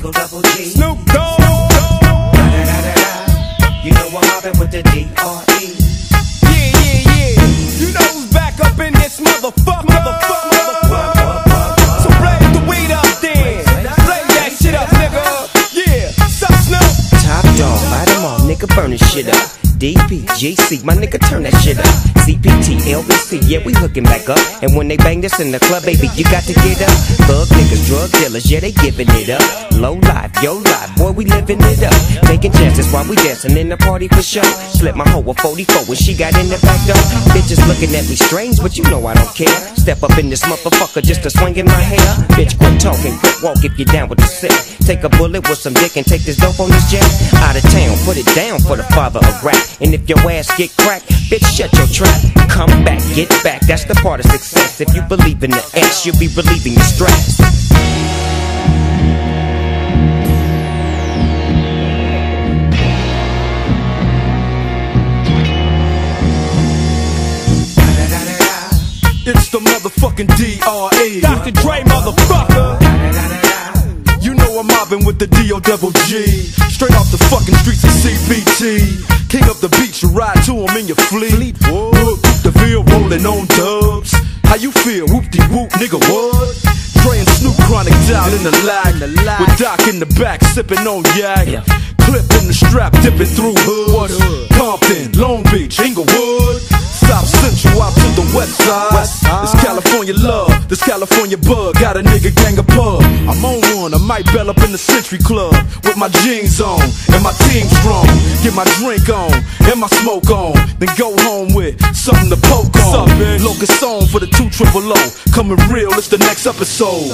Eagle Double G. Snoop Dogg. You know I'm mobbing with the D.R.E. Yeah. You know who's back up in this motherfucker. So blaze the weed up then. Blaze that shit up, nigga. Yeah. Sup, Snoop? Top dog, bite them all, nigga, burn this shit up. DPGC, my nigga, turn that shit up. CPT, LBC, yeah, we hooking back up. And when they bang this in the club, baby, you got to get up. Thug niggas, drug dealers, yeah, they giving it up. Low life, yo life, boy, we living it up. Taking chances while we dancing in the party for sure. Slip my hoe a 44 when she got in the back door. Bitches looking at me strange, but you know I don't care. Step up in this motherfucker just to swing in my hair. Bitch, quit talking, quit walk if you're down with the sick. Take a bullet with some dick and take this dope on this jet. Out of town, put it down for the father of rap. And if your ass get cracked, bitch, shut your trap. Come back, get back, that's the part of success. If you believe in the ass, you'll be relieving your stress. It's the motherfucking D.R.E. Dr. Dre, motherfucker. You know I'm mobbing with the D.O.G. Straight off the fucking streets of CPT. King up the beach, you ride to him in your fleet. Look, the Ville rolling on dubs. How you feel? Whoop-de-whoop, nigga, what? Dre and Snoop Chronic down in the lag. With Doc in the back, sipping on yak. Clip in the strap, dipping through hoods. Compton, Long Beach, Inglewood. South Central out to the west side. This California love, this California bug. Got a nigga gang of pub. I'm on one, I might bell up in the Century Club. With my jeans on, and my team strong. Get my drink on, and my smoke on. Then go home with something to poke on. Locust song for the 2 triple O. Coming real, it's the next episode.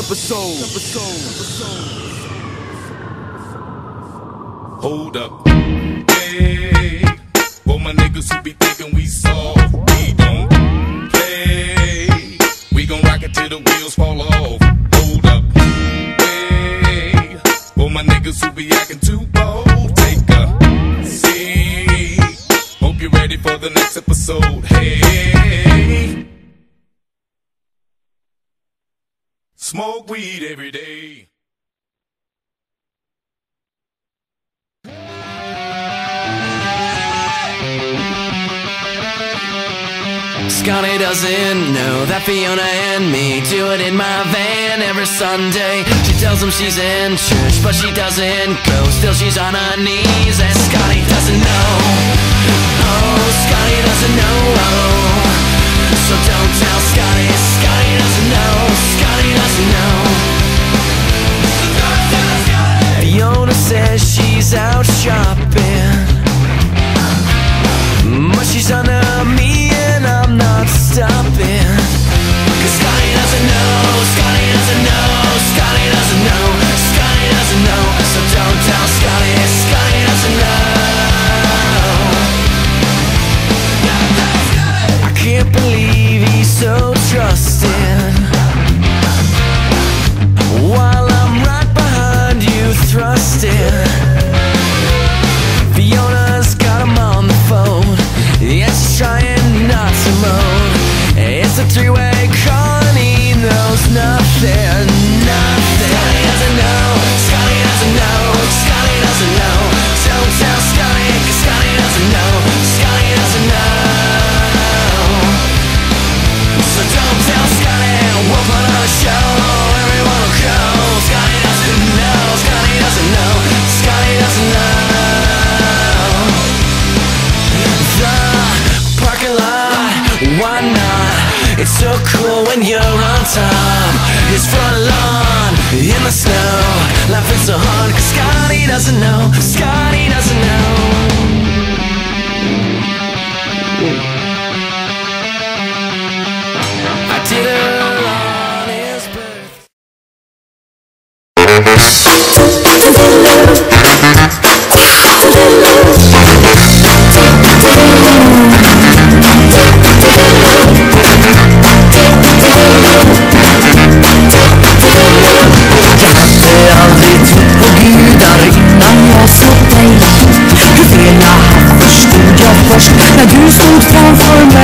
Hold up, hey, for my niggas who be thinking we soft, we don't play. We gon' rock it till the wheels fall off. Hold up, hey, for my niggas who be acting too bold, take a seat. Hope you're ready for the next episode. Hey, smoke weed every day. Scotty doesn't know that Fiona and me do it in my van every Sunday. She tells him she's in church, but she doesn't go. Still she's on her knees, and Scotty doesn't know. Oh, Scotty doesn't know. So don't tell Scotty. Scotty doesn't know. Scotty doesn't know. Fiona says she's out shopping, but she's under me and I'm not stopping. Cause Scotty doesn't know, Scotty doesn't know, Scotty doesn't know, Scotty doesn't know. So don't tell Scotty, Scotty doesn't know. I can't believe he's so trusting, while I'm right behind you thrusting. Fiona's got him on the phone, yeah, she's trying not to moan. It's a three-way call and he knows nothing, nothing. Scotty doesn't know, Scotty doesn't know, Scotty doesn't know. Don't tell Scotty, cause Scotty doesn't know, Scotty doesn't know. So don't tell Scotty, we'll put on a show, everyone will go. Scotty doesn't know, Scotty doesn't know, Scotty doesn't know. Why not? It's so cool when you're on top. His front lawn in the snow, laughing so hard cause Scotty doesn't know, Scotty doesn't know. I did her on his birthday. När du stod framför mig